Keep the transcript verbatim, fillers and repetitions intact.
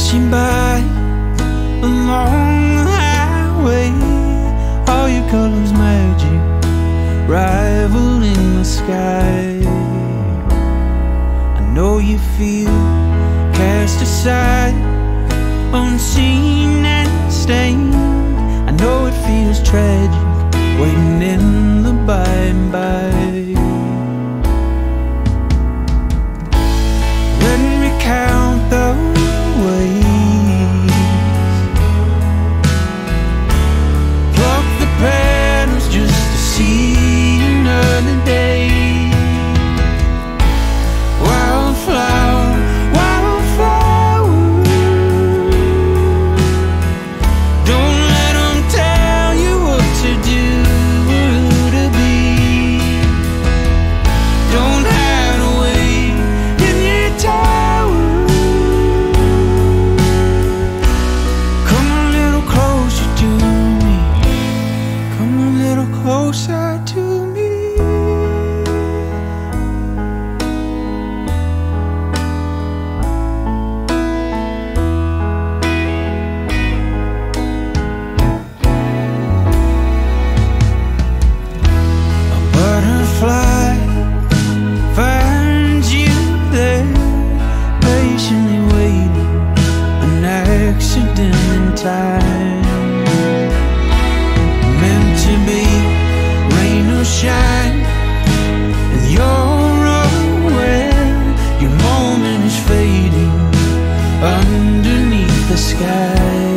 Passing by along the highway, all your colors magic, rivaling the sky. I know you feel cast aside, unseen and stained. I know it feels tragic, waiting in the by and by. Let me count the ways, pluck the petals just to see another day. Wildflower, wildflower, don't let them tell you what to do or who to be. Don't hide away in your tower. Come a little closer to me, come a little closer to me. Butterfly finds you there, patiently waiting, an accident in time. Meant to be rain or shine, and you're aware your moment is fading underneath the sky.